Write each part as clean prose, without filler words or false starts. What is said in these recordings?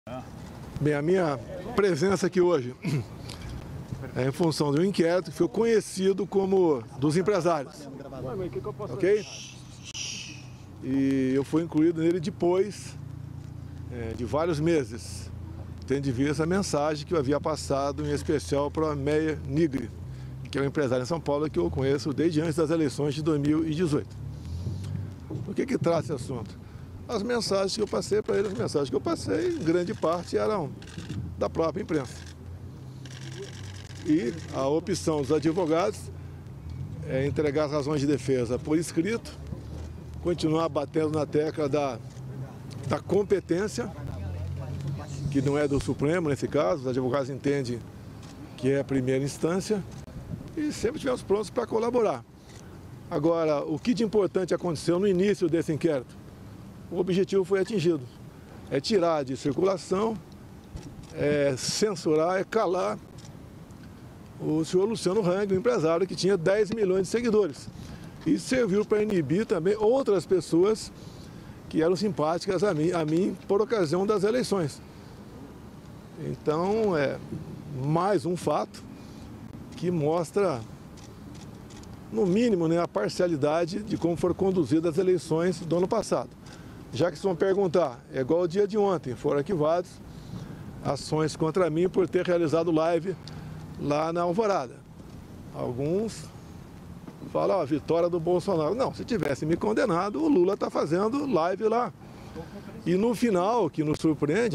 Bem, a minha presença aqui hoje é em função de um inquérito que foi conhecido como dos empresários, ok? E eu fui incluído nele depois de vários meses, tendo de vista a mensagem que eu havia passado, em especial para a Meia Nigri, que é um empresário em São Paulo que eu conheço desde antes das eleições de 2018. O que trata esse assunto? As mensagens que eu passei para ele, as mensagens que eu passei, em grande parte eram da própria imprensa. E a opção dos advogados é entregar as razões de defesa por escrito, continuar batendo na tecla da competência, que não é do Supremo nesse caso, os advogados entendem que é a primeira instância, e sempre estivemos prontos para colaborar. Agora, o que de importante aconteceu no início desse inquérito? O objetivo foi atingido, é tirar de circulação, é censurar, é calar o senhor Luciano Hang, um empresário que tinha 10 milhões de seguidores. E serviu para inibir também outras pessoas que eram simpáticas a mim por ocasião das eleições. Então, é mais um fato que mostra, no mínimo, a parcialidade de como foram conduzidas as eleições do ano passado. Já que vocês vão perguntar, é igual ao dia de ontem, foram arquivados ações contra mim por ter realizado live lá na Alvorada. Alguns falam, vitória do Bolsonaro. Não, se tivesse me condenado, o Lula está fazendo live lá. E no final, o que nos surpreende,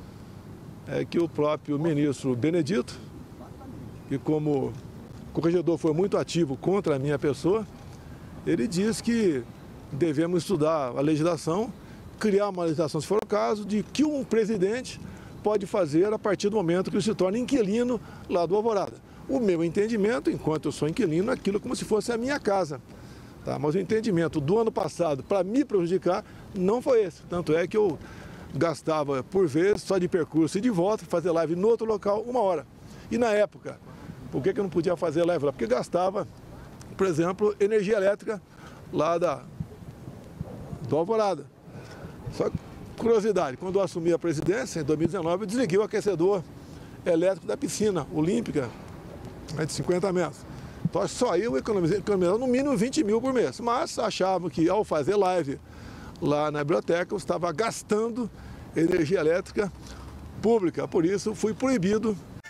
é que o próprio ministro Benedito, que como corregedor foi muito ativo contra a minha pessoa, ele diz que devemos estudar a legislação, criar uma legislação, se for o caso, de que um presidente pode fazer a partir do momento que ele se torna inquilino lá do Alvorada. O meu entendimento, enquanto eu sou inquilino, é aquilo como se fosse a minha casa. Tá? Mas o entendimento do ano passado, para me prejudicar, não foi esse. Tanto é que eu gastava, por vez, só de percurso e de volta, fazer live no outro local, 1 hora. E na época, por que eu não podia fazer live lá? Porque gastava, por exemplo, energia elétrica lá do Alvorada. Só curiosidade, quando eu assumi a presidência, em 2019, eu desliguei o aquecedor elétrico da piscina olímpica, de 50 metros. Então, só eu economizava no mínimo 20 mil por mês. Mas achavam que, ao fazer live lá na biblioteca, eu estava gastando energia elétrica pública. Por isso, fui proibido